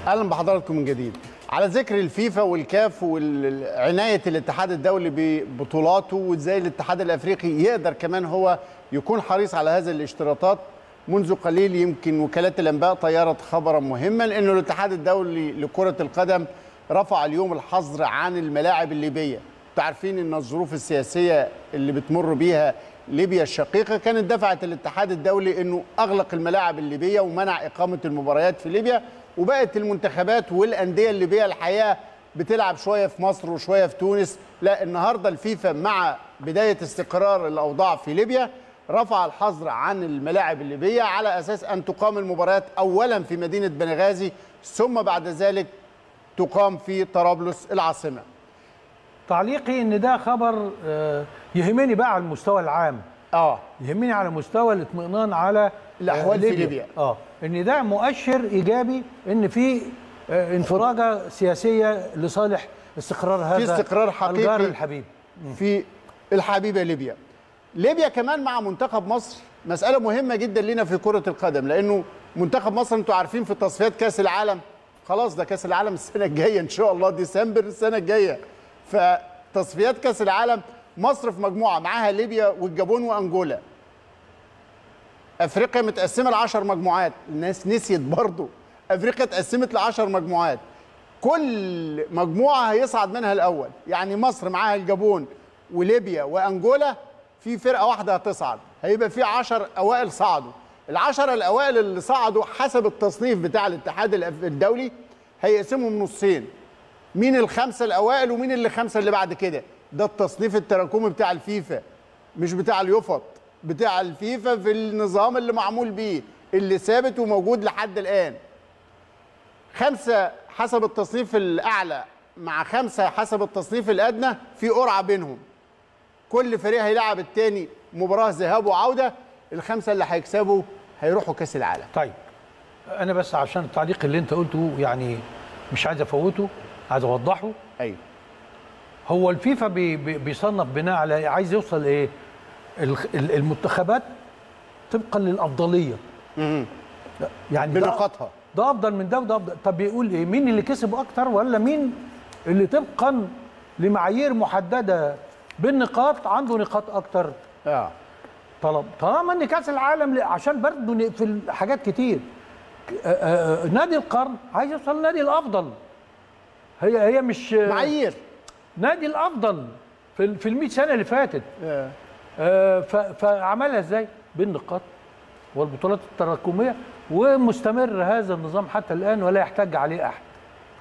اهلا بحضراتكم من جديد. على ذكر الفيفا والكاف وعنايه الاتحاد الدولي ببطولاته وازاي الاتحاد الافريقي يقدر كمان هو يكون حريص على هذه الاشتراطات، منذ قليل يمكن وكالات الانباء طيرت خبرا مهما انه الاتحاد الدولي لكره القدم رفع اليوم الحظر عن الملاعب الليبيه. انتوا عارفين ان الظروف السياسيه اللي بتمر بيها ليبيا الشقيقه كانت دفعت الاتحاد الدولي انه اغلق الملاعب الليبيه ومنع اقامه المباريات في ليبيا، وبقت المنتخبات والانديه الليبيه الحقيقه بتلعب شويه في مصر وشويه في تونس. لا، النهارده الفيفا مع بدايه استقرار الاوضاع في ليبيا رفع الحظر عن الملاعب الليبيه على اساس ان تقام المباريات اولا في مدينه بنغازي ثم بعد ذلك تقام في طرابلس العاصمه. تعليقي ان ده خبر يهمني بقى على المستوى العام. يهمني على مستوى الاطمئنان على الاحوال في ليبيا. ان ده مؤشر ايجابي ان في انفراجه سياسيه لصالح استقرار هذا، في استقرار حقيقي الجار الحبيب في الحبيبه ليبيا. ليبيا كمان مع منتخب مصر مساله مهمه جدا لنا في كره القدم، لانه منتخب مصر انتوا عارفين في تصفيات كاس العالم، خلاص ده كاس العالم السنه الجايه ان شاء الله، ديسمبر السنه الجايه. فتصفيات كاس العالم مصر في مجموعه معاها ليبيا والجابون وانجولا. افريقيا متقسمه ل10 مجموعات، الناس نسيت برضه افريقيا اتقسمت ل10 مجموعات، كل مجموعه هيصعد منها الاول، يعني مصر معاها الجابون وليبيا وانجولا، في فرقه واحده هتصعد، هيبقى في 10 اوائل صعدوا. ال10 الاوائل اللي صعدوا حسب التصنيف بتاع الاتحاد الدولي هيقسمهم نصين، مين ال5 الاوائل ومين ال5 اللي بعد كده. ده التصنيف التراكمي بتاع الفيفا، مش بتاع اليوفط، بتاع الفيفا في النظام اللي معمول بيه اللي ثابت وموجود لحد الآن. 5 حسب التصنيف الأعلى مع 5 حسب التصنيف الأدنى، في قرعة بينهم، كل فريق هيلعب التاني مباراة ذهاب وعودة، ال5 اللي هيكسبوا هيروحوا كأس العالم. طيب أنا بس عشان التعليق اللي أنت قلته يعني مش عايز أفوته، عايز أوضحه. أيوه، هو الفيفا بيصنف بناء على عايز يوصل إيه؟ المنتخبات طبقا للافضليه يعني بنقاطها، ده افضل من ده وده افضل. طب بيقول ايه؟ مين اللي كسب اكتر ولا مين اللي طبقا لمعايير محدده بالنقاط عنده نقاط اكتر؟ طالما ان كاس العالم عشان برضه نقفل حاجات كتير. نادي القرن عايز يوصل للنادي الافضل، هي مش معايير نادي الافضل في ال100 سنه اللي فاتت. فعملها ازاي؟ بالنقاط والبطولات التراكميه، ومستمر هذا النظام حتى الان ولا يحتاج عليه احد.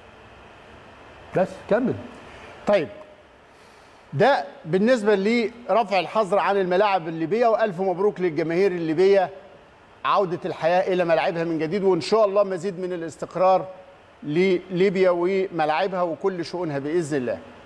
بس كمل. طيب ده بالنسبه لرفع الحظر عن الملاعب الليبيه، والف مبروك للجماهير الليبيه عوده الحياه الى ملاعبها من جديد، وان شاء الله مزيد من الاستقرار لليبيا وملاعبها وكل شؤونها باذن الله.